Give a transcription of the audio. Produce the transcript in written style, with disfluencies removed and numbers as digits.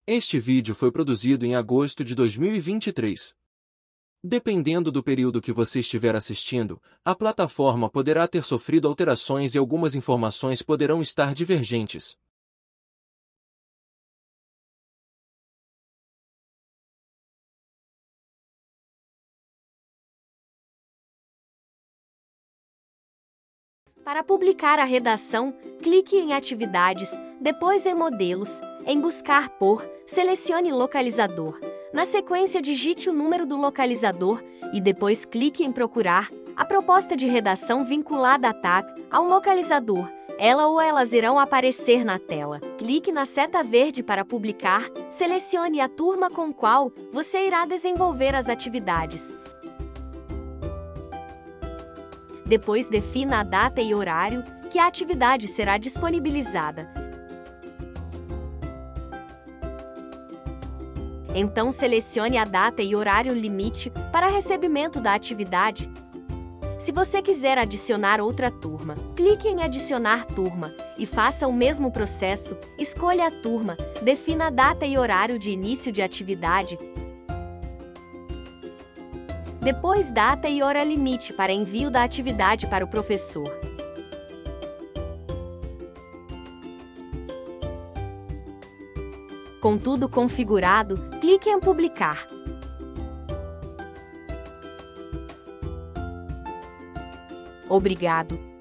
Este vídeo foi produzido em agosto de 2023. Dependendo do período que você estiver assistindo, a plataforma poderá ter sofrido alterações e algumas informações poderão estar divergentes. Para publicar a redação, clique em Atividades, depois em Modelos, em Buscar por, selecione Localizador. Na sequência, digite o número do localizador e depois clique em Procurar a proposta de redação vinculada à tab ao localizador. Ela ou elas irão aparecer na tela. Clique na seta verde para publicar, selecione a turma com qual você irá desenvolver as atividades. Depois defina a data e horário que a atividade será disponibilizada. Então selecione a data e horário limite para recebimento da atividade. Se você quiser adicionar outra turma, clique em Adicionar turma e faça o mesmo processo. Escolha a turma, defina a data e horário de início de atividade. Depois, data e hora limite para envio da atividade para o professor. Com tudo configurado, clique em Publicar. Obrigado!